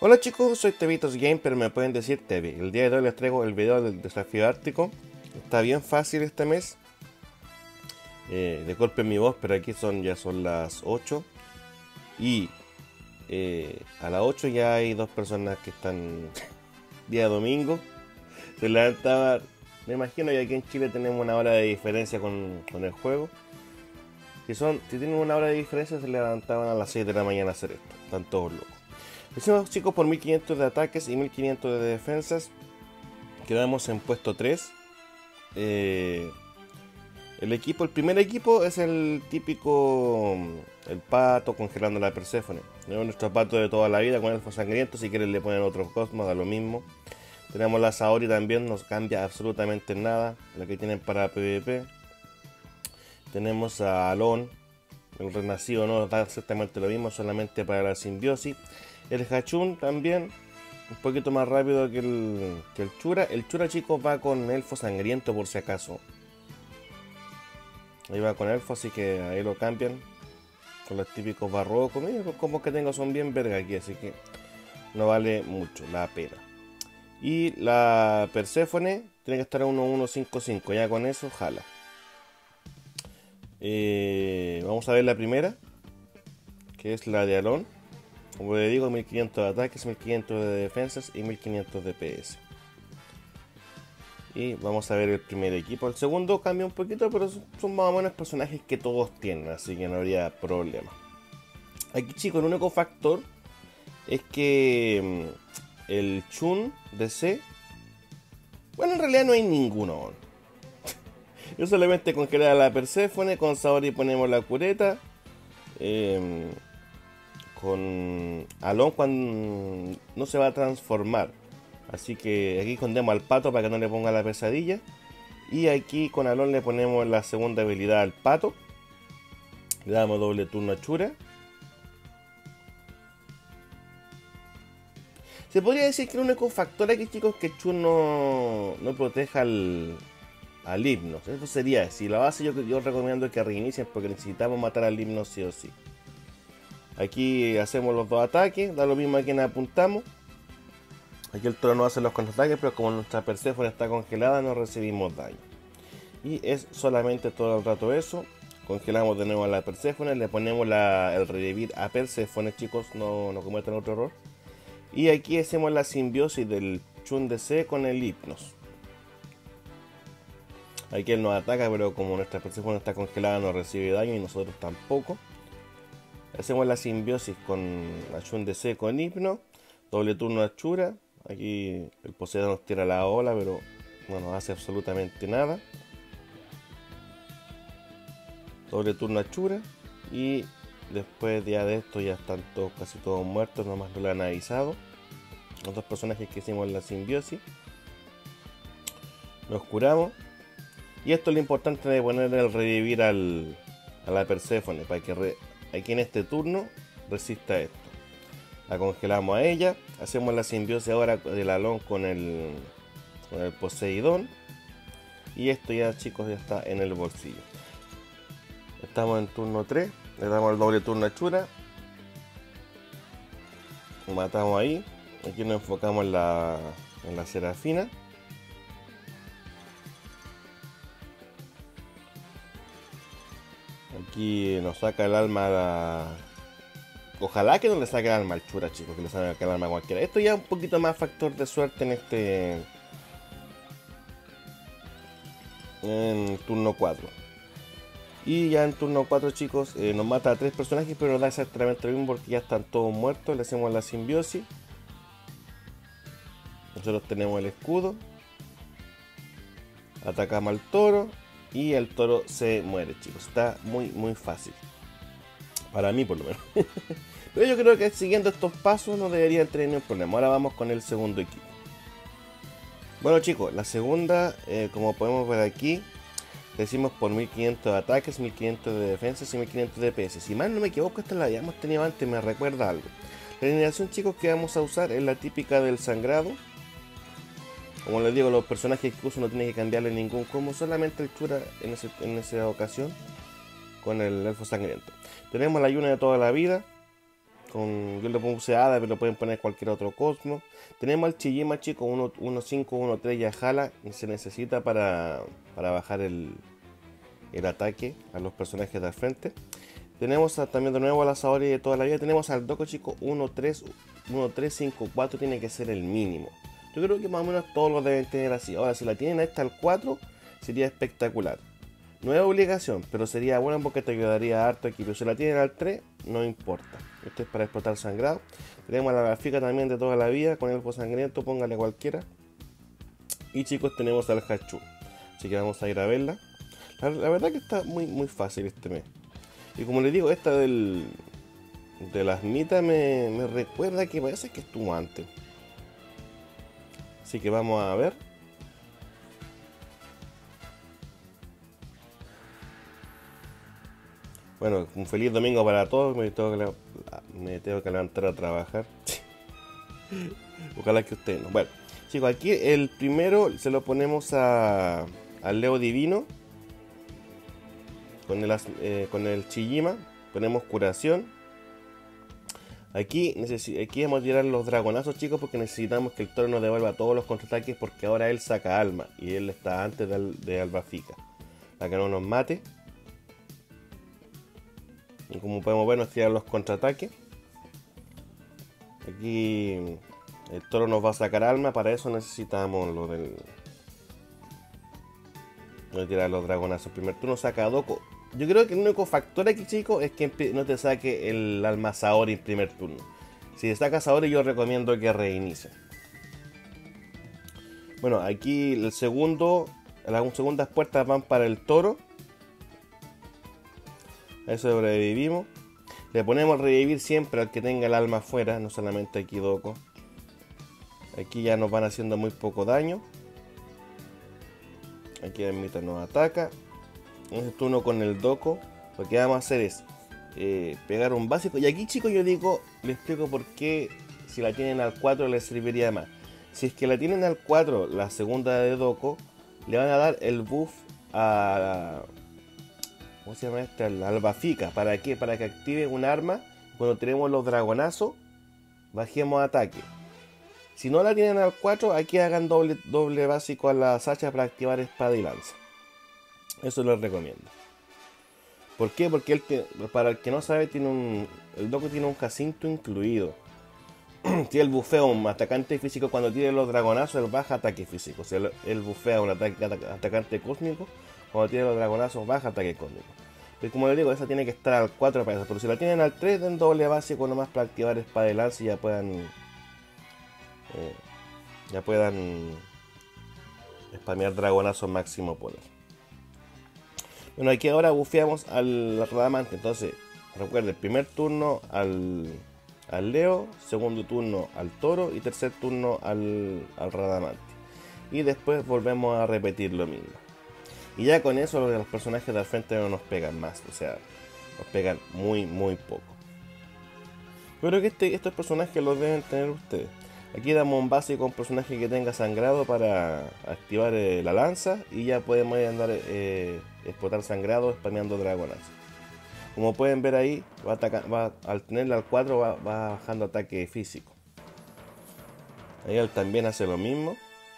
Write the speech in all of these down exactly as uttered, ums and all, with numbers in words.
Hola chicos, soy Tevitos Game, pero me pueden decir Tevi. El día de hoy les traigo el video del desafío ártico. Está bien fácil este mes. Eh, disculpen mi voz, pero aquí son ya son las ocho. Y eh, a las ocho ya hay dos personas que están día domingo. Se levantaba, me imagino que aquí en Chile tenemos una hora de diferencia con, con el juego. Si, son, si tienen una hora de diferencia, se levantaban a las seis de la mañana a hacer esto. Están todos locos. Hicimos chicos por mil quinientos de ataques y mil quinientos de defensas. Quedamos en puesto tres. Eh, el equipo, el primer equipo es el típico, el pato congelando la Perséfone. Tenemos nuestro pato de toda la vida con elfo sangriento. Si quieren le ponen otros cosmos, da lo mismo. Tenemos la Saori también, no cambia absolutamente nada. La que tienen para PvP. Tenemos a Alon, el renacido, no da exactamente lo mismo, solamente para la simbiosis. El Hachun también, un poquito más rápido que el, que el Chura. El Chura, chicos, va con elfo sangriento por si acaso. Ahí va con elfo, así que ahí lo cambian. Con los típicos barrocos. Mira, los combos que tengo son bien verga aquí, así que no vale mucho la pena. Y la Perséfone tiene que estar a uno uno cinco cinco, ya con eso jala. Eh, vamos a ver la primera, que es la de Alon. Como le digo, mil quinientos de ataques, mil quinientos de defensas y mil quinientos de P S. Y vamos a ver el primer equipo. El segundo cambia un poquito, pero son más o menos personajes que todos tienen, así que no habría problema. Aquí, chicos, el único factor es que el Chun D C, bueno, en realidad no hay ninguno. Yo solamente congelé a la Perséfone, con Saori ponemos la cureta. Eh, con Alon cuando no se va a transformar. Así que aquí escondemos al pato para que no le ponga la pesadilla. Y aquí con Alon le ponemos la segunda habilidad al pato. Le damos doble turno a Chura. Se podría decir que el único factor aquí, chicos, es que Chur no, no proteja al, al Hypnos. Eso sería, si la base yo, yo recomiendo que reinicien porque necesitamos matar al Hypnos sí o sí. Aquí hacemos los dos ataques, da lo mismo a quien apuntamos. Aquí el toro no hace los contraataques, pero como nuestra Perséfone está congelada no recibimos daño. Y es solamente todo el rato eso. Congelamos de nuevo a la Perséfone, le ponemos la, el revivir a Perséfone, chicos, no, no cometan otro error. Y aquí hacemos la simbiosis del Chun D C con el Hypnos. Aquí él nos ataca, pero como nuestra Perséfone está congelada no recibe daño y nosotros tampoco. Hacemos la simbiosis con la Chun D C con Hypnos. Doble turno a Chura. Aquí el poseedor nos tira la ola, pero no nos hace absolutamente nada. Doble turno a Chura. Y después ya de esto ya están todos, casi todos muertos. Nomás no lo han avisado. Los dos personajes que hicimos la simbiosis. Nos curamos. Y esto es lo importante de poner el revivir al, a la Perséfone. Para que re, aquí en este turno resista esto. La congelamos a ella. Hacemos la simbiosis ahora del Alon con el, con el Poseidón. Y esto ya, chicos, ya está en el bolsillo. Estamos en turno tres. Le damos el doble turno a Chura. Lo matamos ahí. Aquí nos enfocamos en la, en la Serafina. Aquí nos saca el alma a la... Ojalá que no le saque el alma al Chura, chicos, que le saque el alma a cualquiera. Esto ya es un poquito más factor de suerte en este... En turno cuatro. Y ya en turno cuatro, chicos, eh, nos mata a tres personajes, pero nos da exactamente lo mismo porque ya están todos muertos. Le hacemos la simbiosis. Nosotros tenemos el escudo. Atacamos al toro. Y el toro se muere, chicos. Está muy, muy fácil. Para mí, por lo menos. Pero yo creo que siguiendo estos pasos no debería tener ningún problema. Ahora vamos con el segundo equipo. Bueno, chicos, la segunda, eh, como podemos ver aquí, decimos por mil quinientos de ataques, mil quinientos de defensas y mil quinientos de P S. Si mal no me equivoco, esta la habíamos tenido antes, me recuerda algo. La alineación, chicos, que vamos a usar es la típica del sangrado. Como les digo, los personajes que uso no tienen que cambiarle ningún combo, solamente el Chura en, ese, en esa ocasión con el elfo sangriento. Tenemos la Yuna de toda la vida, con yo le puse Hada, pero pueden poner cualquier otro Cosmo. Tenemos al Chijima, chicos, uno cinco, uno tres ya jala y se necesita para, para bajar el, el ataque a los personajes de al frente. Tenemos a, también de nuevo a la Saori de toda la vida. Tenemos al Doko, chicos, uno tres, uno tres cinco cuatro tiene que ser el mínimo. Yo creo que más o menos todos los deben tener así. Ahora, si la tienen a esta al cuatro, sería espectacular. No es obligación, pero sería bueno porque te ayudaría harto aquí. Pero si la tienen al tres, no importa. Esto es para explotar sangrado. Tenemos a la Rafika también de toda la vida, con elfo sangriento, póngale cualquiera. Y chicos, tenemos al Hachu. Así que vamos a ir a verla. La, la verdad que está muy, muy fácil este mes. Y como les digo, esta del de las mitas me, me recuerda que parece que estuvo antes. Así que vamos a ver. Bueno, un feliz domingo para todos. Me tengo que, me tengo que levantar a trabajar. Ojalá que ustedes no. Bueno, chicos, aquí el primero se lo ponemos a al Leo Divino. Con el, eh, con el Chijima. Ponemos curación. Aquí, aquí vamos a tirar los dragonazos, chicos, porque necesitamos que el toro nos devuelva todos los contraataques, porque ahora él saca alma y él está antes de, de Albafica. Para que no nos mate. Y como podemos ver, nos tiran los contraataques. Aquí el toro nos va a sacar alma, para eso necesitamos lo del... No tirar los dragonazos. Primer turno saca a Doko. Yo creo que el único factor aquí, chicos, es que no te saque el alma Saori en primer turno. Si te saca Saori, yo recomiendo que reinicie. Bueno, aquí el segundo, las segundas puertas van para el toro. A eso sobrevivimos. Le ponemos revivir siempre al que tenga el alma afuera, no solamente aquí Doko. Aquí ya nos van haciendo muy poco daño. Aquí el Mita nos ataca. En este turno con el Doko, lo que vamos a hacer es eh, pegar un básico. Y aquí, chicos, yo digo, les explico por qué si la tienen al cuatro les serviría más. Si es que la tienen al cuatro, la segunda de Doko, le van a dar el buff a... ¿Cómo se llama este? Al Albafica. ¿Para qué? Para que active un arma. Cuando tenemos los dragonazos, bajemos ataque. Si no la tienen al cuatro, aquí hagan doble, doble básico a la Sacha para activar espada y lanza. Eso les recomiendo. ¿Por qué? Porque él te, para el que no sabe, tiene un, el Doko tiene un Jacinto incluido. Tiene el bufeo un atacante físico. Cuando tiene los dragonazos, él baja ataque físico. O sea, él bufea un ataque, atacante cósmico. Cuando tiene los dragonazos, baja ataque cósmico. Pero como les digo, esa tiene que estar al cuatro para eso. Pero si la tienen al tres, den doble básico nomás para activar espada de lanza y ya puedan... Eh, ya puedan... spamear dragonazos máximo poder. Bueno, aquí ahora bufeamos al Radamante. Entonces, recuerden, primer turno al, al Leo, segundo turno al Toro y tercer turno al, al Radamante. Y después volvemos a repetir lo mismo. Y ya con eso los personajes de al frente no nos pegan más. O sea, nos pegan muy, muy poco. Yo creo que este, estos personajes los deben tener ustedes. Aquí damos un básico a un personaje que tenga sangrado para activar eh, la lanza. Y ya podemos andar eh, explotar sangrado spameando dragonas. Como pueden ver ahí, va a atacar, va, al tenerla al cuatro va, va bajando ataque físico. Ahí él también hace lo mismo.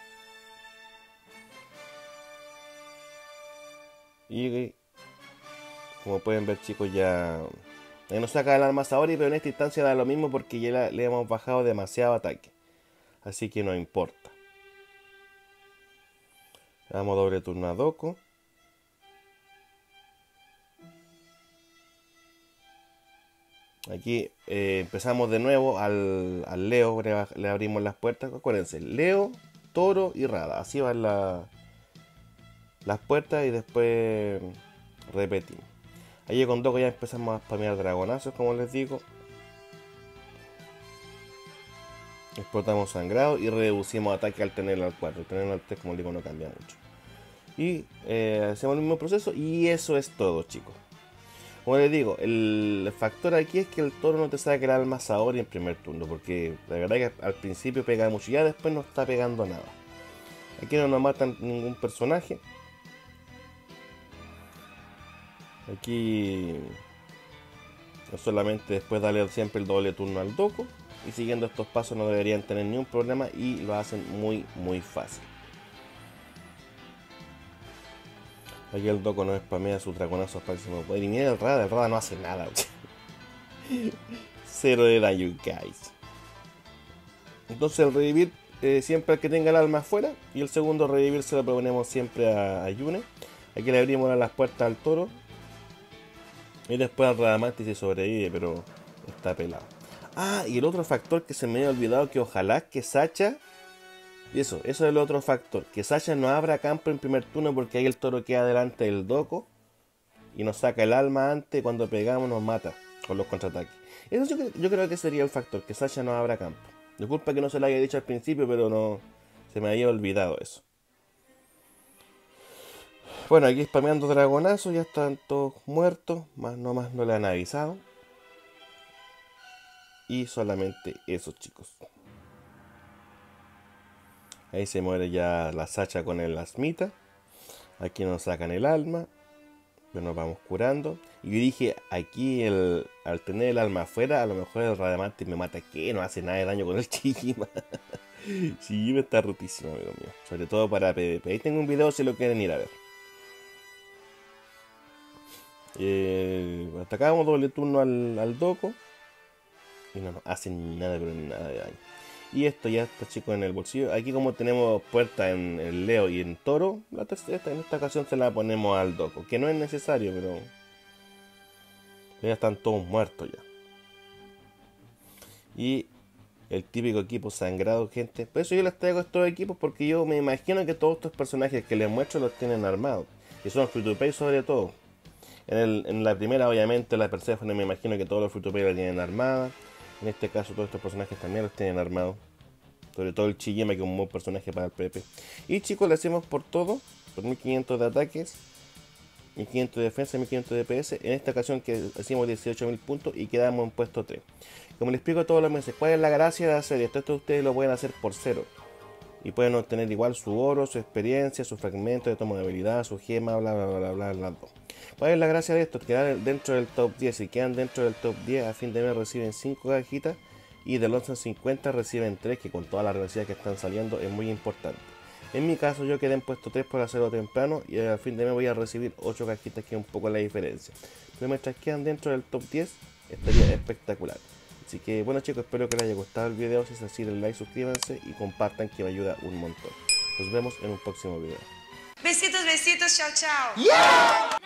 Y como pueden ver, chicos, ya ahí nos saca el alma Saori, pero en esta instancia da lo mismo porque ya la, le hemos bajado demasiado ataque. Así que no importa. Damos doble turno a Doko. Aquí eh, empezamos de nuevo al, al Leo, le, le abrimos las puertas. Acuérdense, Leo, Toro y Rada. Así van la, las puertas y después repetimos. Ahí con Doko ya empezamos a spamear dragonazos, como les digo. Explotamos sangrado y reducimos ataque al tenerlo al cuatro. El tenerlo al tres, como digo, no cambia mucho. Y eh, hacemos el mismo proceso y eso es todo, chicos. Como les digo, el factor aquí es que el toro no te saque el alma Saori en primer turno, porque la verdad es que al principio pega mucho, ya después no está pegando nada. Aquí no nos matan ningún personaje. Aquí Solamente después darle siempre el doble turno al Doko. Y siguiendo estos pasos no deberían tener ningún problema y lo hacen muy muy fácil. Aquí el Doko no spamea sus dragonazos para máximo poder. Y mira el Rada, el Rada no hace nada. Cero de daño, guys. Entonces el revivir eh, siempre al que tenga el alma afuera. Y el segundo revivir se lo proponemos siempre a, a Yune. Aquí le abrimos las puertas al toro. Y después al Radamantis se sobrevive, pero está pelado. Ah, y el otro factor que se me había olvidado, que ojalá que Sacha... Y eso, eso es el otro factor. Que Sacha no abra campo en primer turno porque ahí el toro queda delante del Doko. Y nos saca el alma antes y cuando pegamos nos mata con los contraataques. Eso yo, yo creo que sería el factor, que Sacha no abra campo. Disculpa que no se lo haya dicho al principio, pero no... Se me había olvidado eso. Bueno, aquí spameando dragonazos, ya están todos muertos. Más no más no le han avisado. Y solamente eso, chicos. Ahí se muere ya la Sacha con el asmita. Aquí nos sacan el alma. Pero nos vamos curando. Y yo dije, aquí el, al tener el alma afuera, a lo mejor el Radamantis me mata. Que no hace nada de daño con el Shijima. Shijima está rotísimo, amigo mío. Sobre todo para PvP. Ahí tengo un video si lo quieren ir a ver. Eh, atacamos doble turno al, al Doko. Y no nos hacen nada, pero nada de daño. Y esto ya está, chicos, en el bolsillo. Aquí como tenemos puerta en el Leo y en Toro, la tercera, en esta ocasión se la ponemos al Doko. Que no es necesario, pero... ya están todos muertos ya. Y el típico equipo sangrado, gente. Por eso yo les traigo estos equipos, porque yo me imagino que todos estos personajes que les muestro los tienen armados. Y son free to play sobre todo. En, el, en la primera, obviamente, la Persephone, me imagino que todos los free to play la tienen armada. En este caso todos estos personajes también los tienen armados. Sobre todo el Shijima, que es un buen personaje para el PvP. Y chicos, le hacemos por todo. Por mil quinientos de ataques, mil quinientos de defensa, mil quinientos de D P S. En esta ocasión que hicimos dieciocho mil puntos y quedamos en puesto tres. Como les explico todos los meses, ¿cuál es la gracia de hacer esto? Esto ustedes lo pueden hacer por cero. Y pueden obtener igual su oro, su experiencia, su fragmento de toma de habilidad, su gema, bla bla bla bla bla bla. ¿Cuál es la gracia de esto? Quedar dentro del top diez. Si quedan dentro del top diez, a fin de mes reciben cinco cajitas. Y del once al cincuenta reciben tres, que con todas las revanchas que están saliendo es muy importante. En mi caso yo quedé en puesto tres por hacerlo temprano. Y al fin de mes voy a recibir ocho cajitas, que es un poco la diferencia. Pero mientras quedan dentro del top diez, estaría espectacular. Así que bueno, chicos, espero que les haya gustado el video. Si es así, den like, suscríbanse y compartan, que me ayuda un montón. Nos vemos en un próximo video. Besitos, besitos, chao, chao. Yeah.